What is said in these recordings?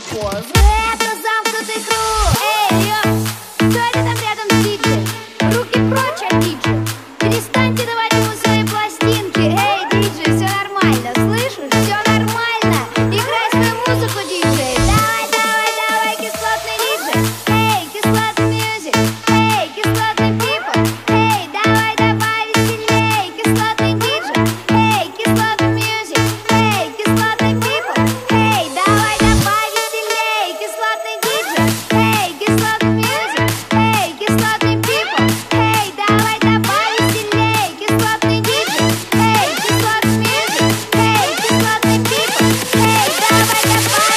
позу. Это замкнутый круг. Эй, йо, кто это там рядом с диджеем? Руки прочь от диджея. Перестаньте давать ему свои пластинки. Эй, диджей, все нормально, слышишь? Все нормально. Играй свою музыку, диджей. Давай, давай, давай, кислотный диджей. Эй, кислотный мьюзик. Эй, кислотный people. Эй, давай, давай, веселей. Кислотный диджей. Эй, кислотный мьюзик. Эй, кислотный people. Эй, давай, давай, веселей. Кислотный диджей. Эй, кислотный мьюзик. Эй, кислотный people. Эй, давай, давай, веселей. Кислотный диджей. Эй, кислотный мьюзик. Эй, кислотный people. Эй, давай, давай,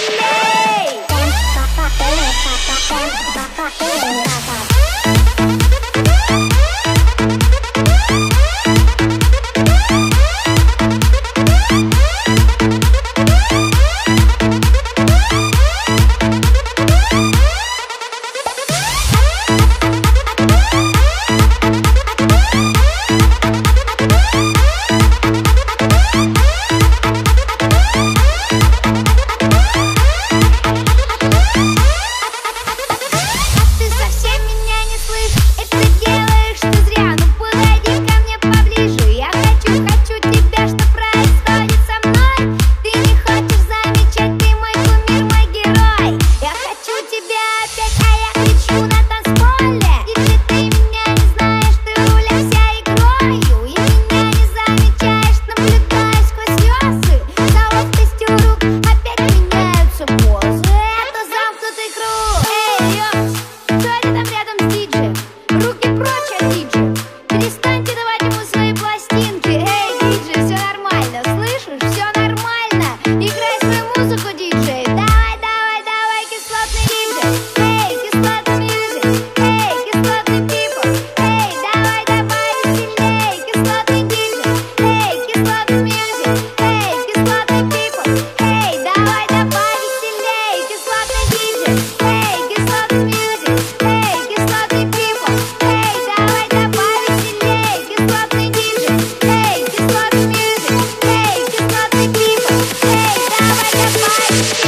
ты совсем меня не слышишь, это делаешь ты зря. Ну подойди ко мне поближе, я хочу тебя, что происходит со мной. Ты не хочешь замечать, ты мой кумир, мой герой. Я хочу тебя опять, а я кричу на танцполе. Если ты меня не знаешь, ты руля вся игрою. И меня не замечаешь, наблюдаешь сквозь слезы. За ловкостью рук опять меняются позы. Это замкнутый круг. Эй, йо, кто это там рядом с диджеем? Руки прочь от диджея. Перестаньте давать ему свои пластинки. Эй, диджей, все нормально, слышишь? Все нормально. Играй свою музыку, диджей. Давай, давай, давай, кислотный диджей. Эй, кислотный мьюзик. Эй, кислотный people. Эй, давай, давай, веселей. Кислотный диджей. Эй, кислотный мьюзик. Эй, кислотный people. Эй, давай, давай, веселей. Кислотный диджей. Эй, кислотный мьюзик. Эй, кислотный people. Эй, давай, давай, веселей. Кислотный диджей. Эй, кислотный мьюзик. Эй, кислотный people. Эй, давай, давай,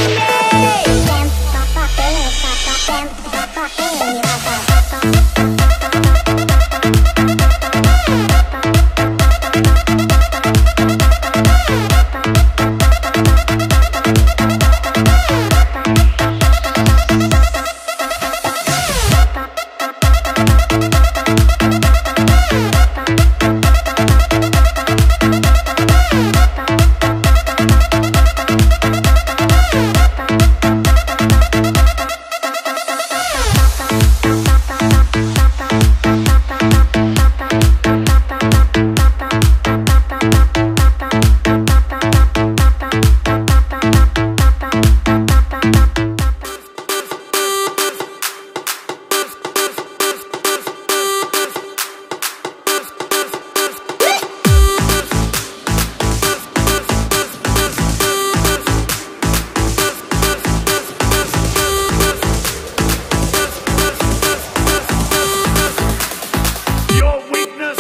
Your weakness.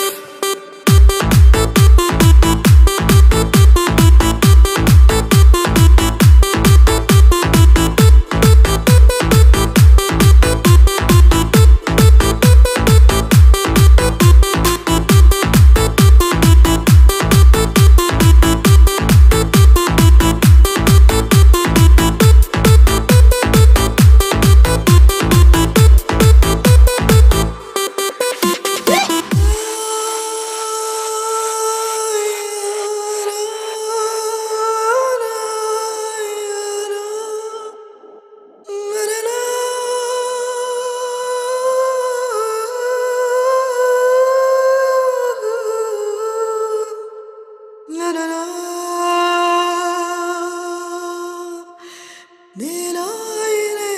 Did I